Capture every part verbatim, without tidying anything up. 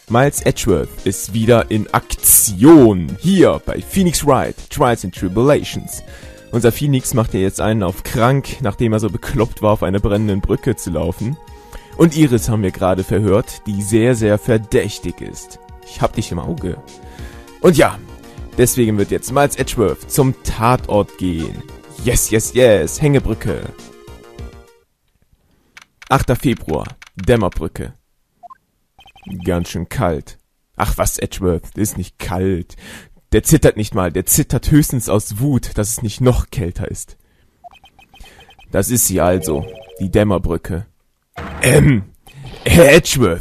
Miles Edgeworth ist wieder in Aktion. Hier bei Phoenix Wright, Trials and Tribulations. Unser Phoenix macht ja jetzt einen auf krank, nachdem er so bekloppt war, auf einer brennenden Brücke zu laufen. Und Iris haben wir gerade verhört, die sehr, sehr verdächtig ist. Ich hab dich im Auge. Und ja, deswegen wird jetzt Miles Edgeworth zum Tatort gehen. Yes, yes, yes, Hängebrücke. achter Februar, Dämmerbrücke. Ganz schön kalt. Ach was, Edgeworth, das ist nicht kalt. Der zittert nicht mal, der zittert höchstens aus Wut, dass es nicht noch kälter ist. Das ist sie also, die Dämmerbrücke. Ähm, Herr Edgeworth.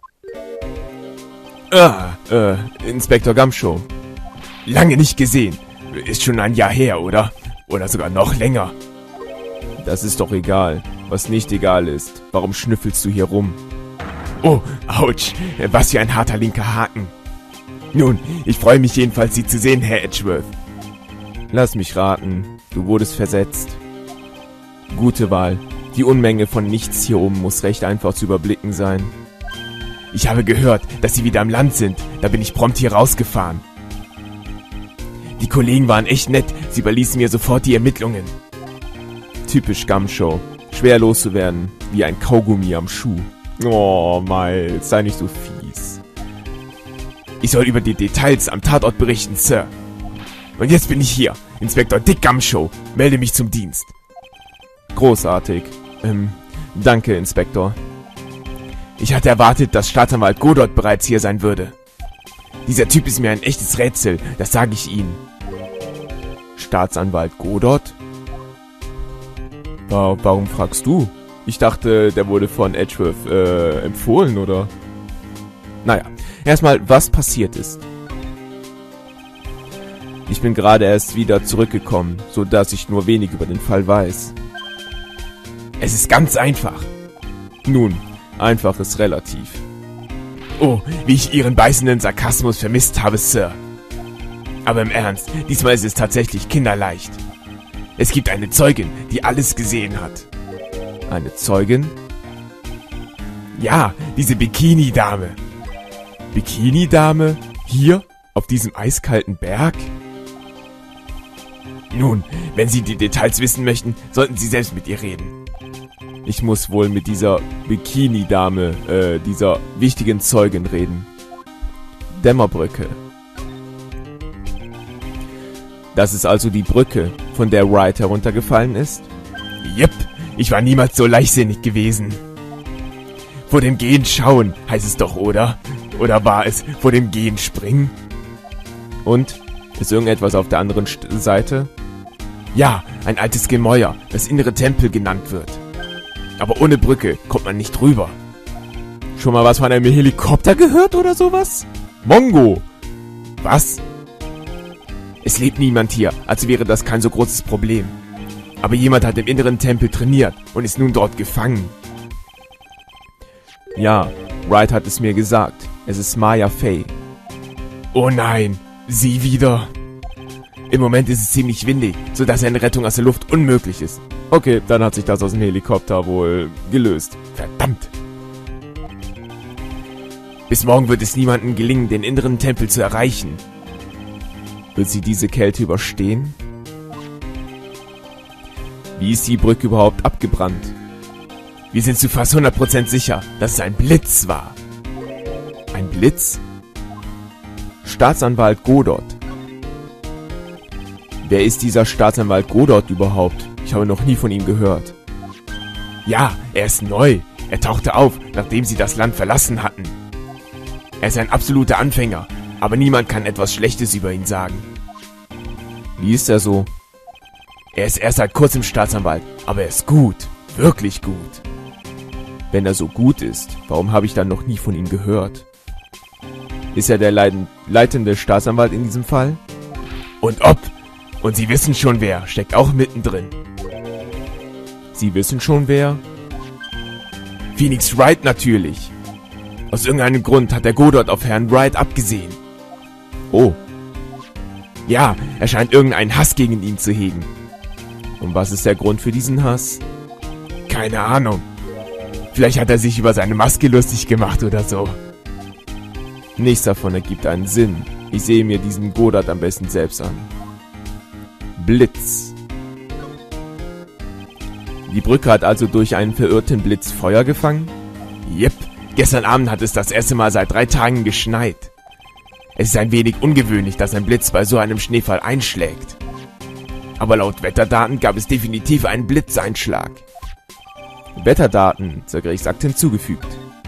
Ah, äh, Inspektor Gumshoe. Lange nicht gesehen. Ist schon ein Jahr her, oder? Oder sogar noch länger. Das ist doch egal. Was nicht egal ist, warum schnüffelst du hier rum? Oh, ouch, was für ein harter linker Haken. Nun, ich freue mich jedenfalls, Sie zu sehen, Herr Edgeworth. Lass mich raten, du wurdest versetzt. Gute Wahl. Die Unmenge von Nichts hier oben muss recht einfach zu überblicken sein. Ich habe gehört, dass Sie wieder am Land sind. Da bin ich prompt hier rausgefahren. Die Kollegen waren echt nett. Sie überließen mir sofort die Ermittlungen. Typisch Gumshoe. Schwer loszuwerden, wie ein Kaugummi am Schuh. Oh, Miles, sei nicht so fies. Ich soll über die Details am Tatort berichten, Sir. Und jetzt bin ich hier, Inspektor Dick Gumshoe. Melde mich zum Dienst. Großartig. Ähm, danke, Inspektor. Ich hatte erwartet, dass Staatsanwalt Godot bereits hier sein würde. Dieser Typ ist mir ein echtes Rätsel, das sage ich Ihnen. Staatsanwalt Godot? Wa- warum fragst du? Ich dachte, der wurde von Edgeworth äh, empfohlen, oder? Naja, erstmal, was passiert ist. Ich bin gerade erst wieder zurückgekommen, so dass ich nur wenig über den Fall weiß. Es ist ganz einfach. Nun, einfach ist relativ. Oh, wie ich Ihren beißenden Sarkasmus vermisst habe, Sir. Aber im Ernst, diesmal ist es tatsächlich kinderleicht. Es gibt eine Zeugin, die alles gesehen hat. Eine Zeugin? Ja, diese Bikini-Dame. Bikini-Dame? Hier? Auf diesem eiskalten Berg? Nun, wenn Sie die Details wissen möchten, sollten Sie selbst mit ihr reden. Ich muss wohl mit dieser Bikini-Dame, äh, dieser wichtigen Zeugin reden. Dämmerbrücke. Das ist also die Brücke, von der Wright heruntergefallen ist? Jep, ich war niemals so leichtsinnig gewesen. Vor dem Gehen schauen, heißt es doch, oder? Oder war es vor dem Gehen springen? Und? Ist irgendetwas auf der anderen St- Seite? Ja, ein altes Gemäuer, das innere Tempel genannt wird. Aber ohne Brücke kommt man nicht rüber. Schon mal was von einem Helikopter gehört oder sowas? Mongo! Was? Es lebt niemand hier, also wäre das kein so großes Problem. Aber jemand hat im inneren Tempel trainiert und ist nun dort gefangen. Ja, Wright hat es mir gesagt. Es ist Maya Fey. Oh nein, sie wieder. Im Moment ist es ziemlich windig, sodass eine Rettung aus der Luft unmöglich ist. Okay, dann hat sich das aus dem Helikopter wohl gelöst. Verdammt. Bis morgen wird es niemandem gelingen, den inneren Tempel zu erreichen. Wird sie diese Kälte überstehen? Wie ist die Brücke überhaupt abgebrannt? Wir sind zu fast hundert Prozent sicher, dass es ein Blitz war. Ein Blitz? Staatsanwalt Godot. Wer ist dieser Staatsanwalt Godot überhaupt? Ich habe noch nie von ihm gehört. Ja, er ist neu. Er tauchte auf, nachdem sie das Land verlassen hatten. Er ist ein absoluter Anfänger, aber niemand kann etwas Schlechtes über ihn sagen. Wie ist er so? Er ist erst seit kurzem Staatsanwalt, aber er ist gut. Wirklich gut. Wenn er so gut ist, warum habe ich dann noch nie von ihm gehört? Ist er der leiden, leitende Staatsanwalt in diesem Fall? Und ob? Und Sie wissen schon wer, steckt auch mittendrin. Sie wissen schon wer? Phoenix Wright natürlich. Aus irgendeinem Grund hat der Godot auf Herrn Wright abgesehen. Oh. Ja, er scheint irgendeinen Hass gegen ihn zu hegen. Und was ist der Grund für diesen Hass? Keine Ahnung. Vielleicht hat er sich über seine Maske lustig gemacht oder so. Nichts davon ergibt einen Sinn. Ich sehe mir diesen Godard am besten selbst an. Blitz. Die Brücke hat also durch einen verirrten Blitz Feuer gefangen? Jep, gestern Abend hat es das erste Mal seit drei Tagen geschneit. Es ist ein wenig ungewöhnlich, dass ein Blitz bei so einem Schneefall einschlägt. Aber laut Wetterdaten gab es definitiv einen Blitzeinschlag. Wetterdaten, Sir Greg sagt hinzugefügt.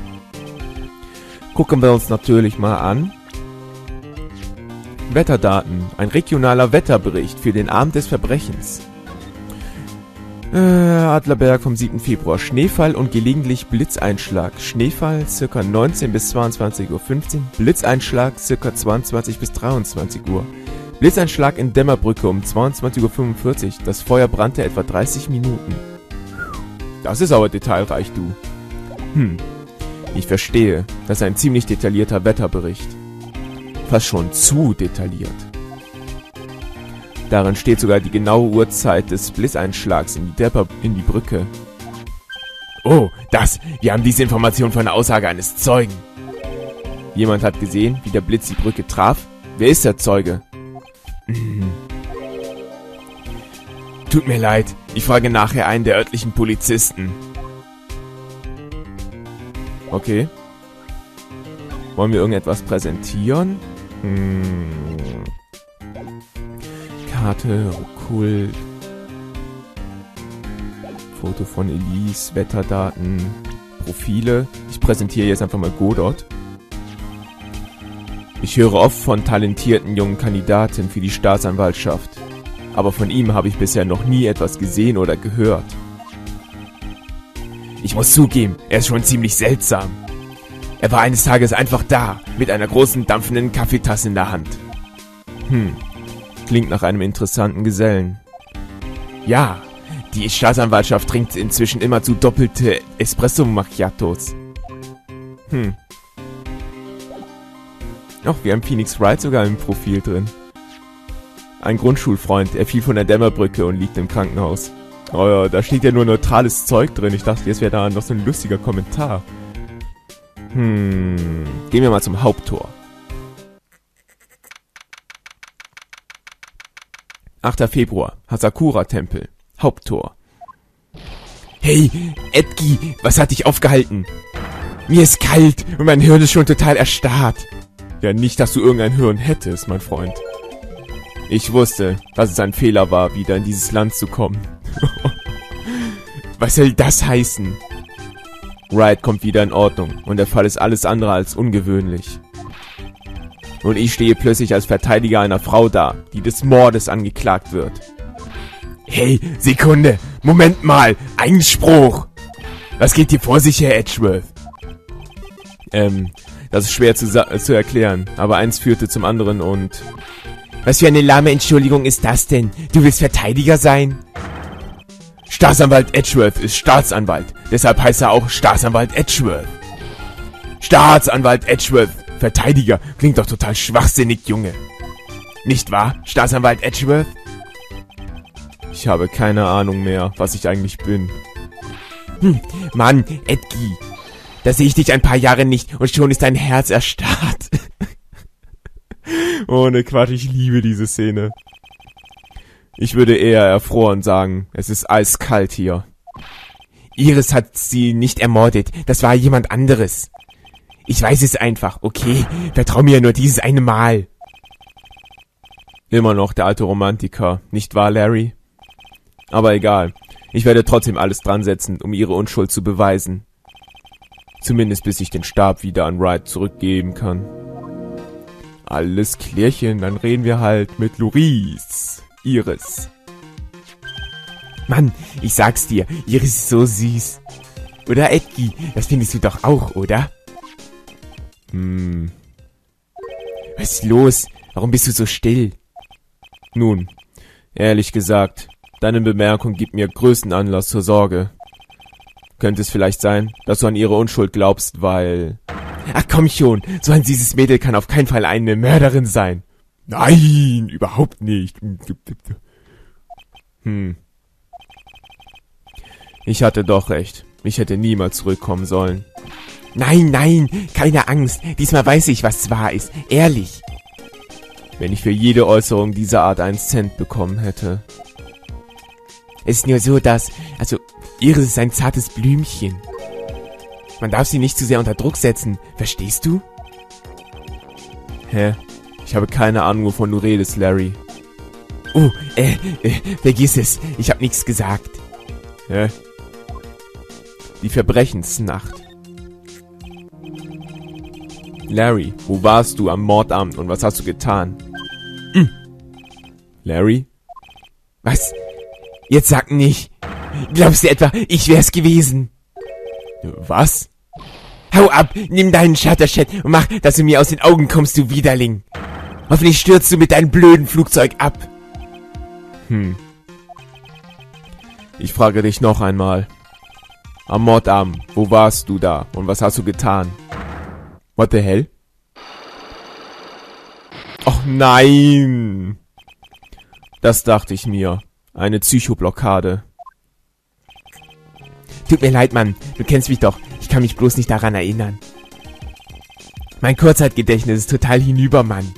Gucken wir uns natürlich mal an. Wetterdaten, ein regionaler Wetterbericht für den Abend des Verbrechens. Äh, Adlerberg vom siebten Februar. Schneefall und gelegentlich Blitzeinschlag. Schneefall ca. neunzehn bis zweiundzwanzig Uhr fünfzehn. Blitzeinschlag ca. zweiundzwanzig bis dreiundzwanzig Uhr. Blitzeinschlag in Dämmerbrücke um zweiundzwanzig Uhr fünfundvierzig. Das Feuer brannte etwa dreißig Minuten. Das ist aber detailreich, du. Hm, ich verstehe. Das ist ein ziemlich detaillierter Wetterbericht. Fast schon zu detailliert. Darin steht sogar die genaue Uhrzeit des Blitzeinschlags in die, Depper in die Brücke. Oh, das! Wir haben diese Information von der Aussage eines Zeugen. Jemand hat gesehen, wie der Blitz die Brücke traf. Wer ist der Zeuge? Hm. Tut mir leid, ich frage nachher einen der örtlichen Polizisten. Okay. Wollen wir irgendetwas präsentieren? Hm. Karte, Okkult. Foto von Elise, Wetterdaten, Profile. Ich präsentiere jetzt einfach mal Godard. Ich höre oft von talentierten jungen Kandidaten für die Staatsanwaltschaft. Aber von ihm habe ich bisher noch nie etwas gesehen oder gehört. Ich muss zugeben, er ist schon ziemlich seltsam. Er war eines Tages einfach da, mit einer großen dampfenden Kaffeetasse in der Hand. Hm, klingt nach einem interessanten Gesellen. Ja, die Staatsanwaltschaft trinkt inzwischen immerzu doppelte Espresso-Macchiatos. Hm. Ach, wir haben Phoenix Wright sogar im Profil drin. Ein Grundschulfreund, er fiel von der Dämmerbrücke und liegt im Krankenhaus. Oh ja, da steht ja nur neutrales Zeug drin. Ich dachte, jetzt wäre da noch so ein lustiger Kommentar. Hm, gehen wir mal zum Haupttor. achter Februar, Hasakura-Tempel, Haupttor. Hey, Edgi, was hat dich aufgehalten? Mir ist kalt und mein Hirn ist schon total erstarrt. Ja, nicht, dass du irgendein Hirn hättest, mein Freund. Ich wusste, dass es ein Fehler war, wieder in dieses Land zu kommen. Was soll das heißen? Wright kommt wieder in Ordnung und der Fall ist alles andere als ungewöhnlich. Und ich stehe plötzlich als Verteidiger einer Frau da, die des Mordes angeklagt wird. Hey, Sekunde, Moment mal, Einspruch! Was geht hier vor sich, Herr Edgeworth? Ähm, das ist schwer zu, zu erklären, aber eins führte zum anderen und... Was für eine lahme Entschuldigung ist das denn? Du willst Verteidiger sein? Staatsanwalt Edgeworth ist Staatsanwalt, deshalb heißt er auch Staatsanwalt Edgeworth. Staatsanwalt Edgeworth, Verteidiger, klingt doch total schwachsinnig, Junge. Nicht wahr, Staatsanwalt Edgeworth? Ich habe keine Ahnung mehr, was ich eigentlich bin. Hm, Mann, Edgi, da sehe ich dich ein paar Jahre nicht und schon ist dein Herz erstarrt. Ohne Quatsch, ich liebe diese Szene. Ich würde eher erfroren sagen, es ist eiskalt hier. Iris hat sie nicht ermordet, das war jemand anderes. Ich weiß es einfach, okay? Vertrau mir nur dieses eine Mal. Immer noch der alte Romantiker, nicht wahr, Larry? Aber egal, ich werde trotzdem alles dran setzen, um ihre Unschuld zu beweisen. Zumindest bis ich den Stab wieder an Wright zurückgeben kann. Alles klärchen, dann reden wir halt mit Louise. Iris. Mann, ich sag's dir, Iris ist so süß. Oder Edgi, das findest du doch auch, oder? Hm. Was ist los? Warum bist du so still? Nun, ehrlich gesagt, deine Bemerkung gibt mir größten Anlass zur Sorge. Könnte es vielleicht sein, dass du an ihre Unschuld glaubst, weil... Ach komm schon, so ein süßes Mädel kann auf keinen Fall eine Mörderin sein. Nein, überhaupt nicht. Hm. Ich hatte doch recht. Ich hätte niemals zurückkommen sollen. Nein, nein, keine Angst. Diesmal weiß ich, was wahr ist. Ehrlich. Wenn ich für jede Äußerung dieser Art einen Cent bekommen hätte. Es ist nur so, dass... Also, Iris ist ein zartes Blümchen. Man darf sie nicht zu sehr unter Druck setzen. Verstehst du? Hä? Ich habe keine Ahnung, wovon du redest, Larry. Oh, äh, äh, vergiss es. Ich habe nichts gesagt. Hä? Die Verbrechensnacht. Larry, wo warst du am Mordamt und was hast du getan? Hm. Larry? Was? Jetzt sag nicht. Glaubst du etwa, ich wär's gewesen? Was? Hau ab, nimm deinen Shutterchat und mach, dass du mir aus den Augen kommst, du Widerling. Hoffentlich stürzt du mit deinem blöden Flugzeug ab. Hm. Ich frage dich noch einmal. Am Mordabend, wo warst du da und was hast du getan? What the hell? Och nein! Das dachte ich mir. Eine Psychoblockade. Tut mir leid, Mann. Du kennst mich doch. Ich kann mich bloß nicht daran erinnern. Mein Kurzzeitgedächtnis ist total hinüber, Mann.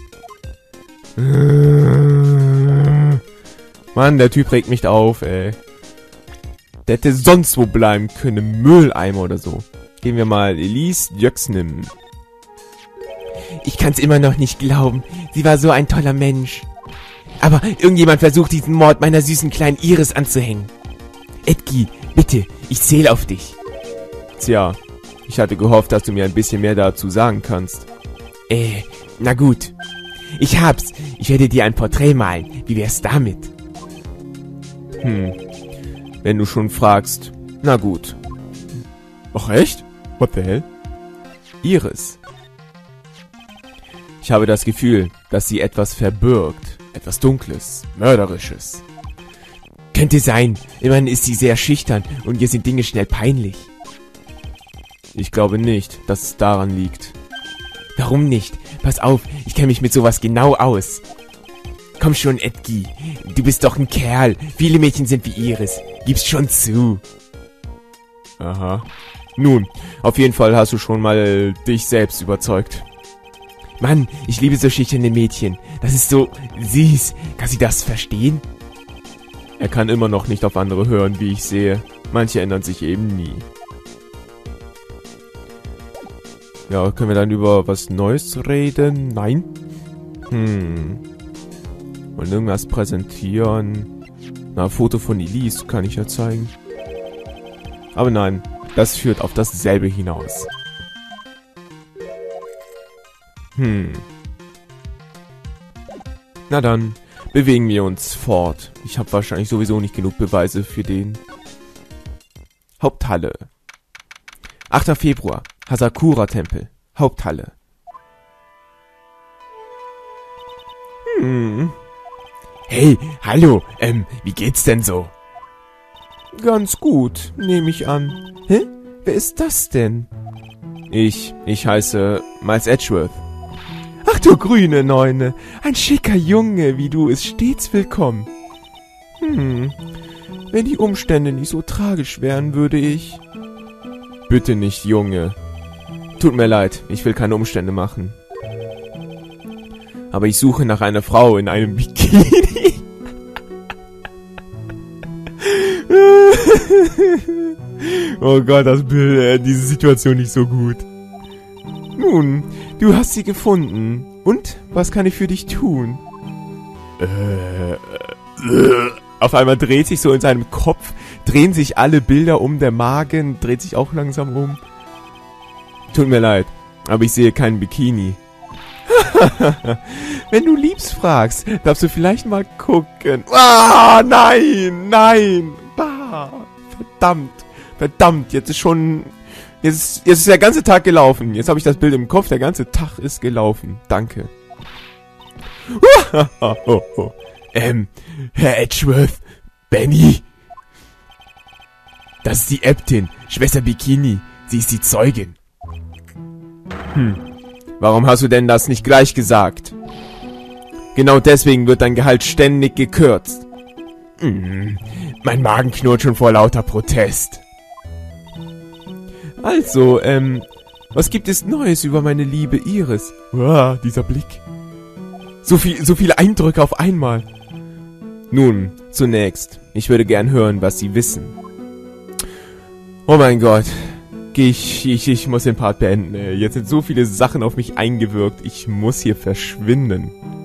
Mann, der Typ regt mich auf, ey. Der hätte sonst wo bleiben können. Mülleimer oder so. Gehen wir mal Elise Jöxnim. Ich kann's immer noch nicht glauben. Sie war so ein toller Mensch. Aber irgendjemand versucht, diesen Mord meiner süßen kleinen Iris anzuhängen. Edgy, bitte, ich zähle auf dich. Tja, ich hatte gehofft, dass du mir ein bisschen mehr dazu sagen kannst. Äh, na gut. Ich hab's. Ich werde dir ein Porträt malen. Wie wär's damit? Hm, wenn du schon fragst. Na gut. Ach echt? What the hell? Iris. Ich habe das Gefühl, dass sie etwas verbirgt. Etwas Dunkles, Mörderisches. Könnte sein. Immerhin ist sie sehr schüchtern und ihr sind Dinge schnell peinlich. Ich glaube nicht, dass es daran liegt. Warum nicht? Pass auf, ich kenne mich mit sowas genau aus. Komm schon, Edgy. Du bist doch ein Kerl. Viele Mädchen sind wie Iris. Gib's schon zu. Aha. Nun, auf jeden Fall hast du schon mal dich selbst überzeugt. Mann, ich liebe so schüchterne Mädchen. Das ist so süß. Kann sie das verstehen? Er kann immer noch nicht auf andere hören, wie ich sehe. Manche ändern sich eben nie. Ja, können wir dann über was Neues reden? Nein? Hm. Wollen irgendwas präsentieren? Na, ein Foto von Elise kann ich ja zeigen. Aber nein, das führt auf dasselbe hinaus. Hm. Na dann, bewegen wir uns fort. Ich habe wahrscheinlich sowieso nicht genug Beweise für den. Haupthalle. achter Februar. Hasakura-Tempel. Haupthalle. Hm. Hey, hallo. Ähm, wie geht's denn so? Ganz gut, nehme ich an. Hä? Wer ist das denn? Ich, ich heiße Miles Edgeworth. Ach du grüne Neune, ein schicker Junge wie du ist stets willkommen. Hm, wenn die Umstände nicht so tragisch wären, würde ich... Bitte nicht, Junge. Tut mir leid, ich will keine Umstände machen. Aber ich suche nach einer Frau in einem Bikini. Oh Gott, das Bild, äh, diese Situation nicht so gut. Nun, du hast sie gefunden. Und, was kann ich für dich tun? Äh, äh, auf einmal dreht sich so in seinem Kopf, drehen sich alle Bilder um, der Magen dreht sich auch langsam um. Tut mir leid, aber ich sehe keinen Bikini. Wenn du liebst fragst, darfst du vielleicht mal gucken. Ah, nein, nein. Bah, verdammt, verdammt, jetzt ist schon... Jetzt ist, jetzt ist der ganze Tag gelaufen. Jetzt habe ich das Bild im Kopf, der ganze Tag ist gelaufen. Danke. ähm, Herr Edgeworth, Benny. Das ist die Äbtin, Schwester Bikini. Sie ist die Zeugin. Hm, warum hast du denn das nicht gleich gesagt? Genau deswegen wird dein Gehalt ständig gekürzt. Hm, mein Magen knurrt schon vor lauter Protest. Also, ähm, Was gibt es Neues über meine liebe Iris? Uah, dieser Blick. So viel, so viele Eindrücke auf einmal. Nun, zunächst, ich würde gern hören, was Sie wissen. Oh mein Gott. Ich, ich, ich muss den Part beenden. Jetzt sind so viele Sachen auf mich eingewirkt. Ich muss hier verschwinden.